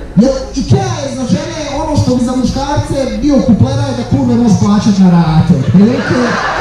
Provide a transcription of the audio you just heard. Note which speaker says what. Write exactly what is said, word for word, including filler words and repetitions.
Speaker 1: Jer Ikea je za žene ono što bi za muškarce bio kupleraj da kurve može plaćati na rate. Prilike,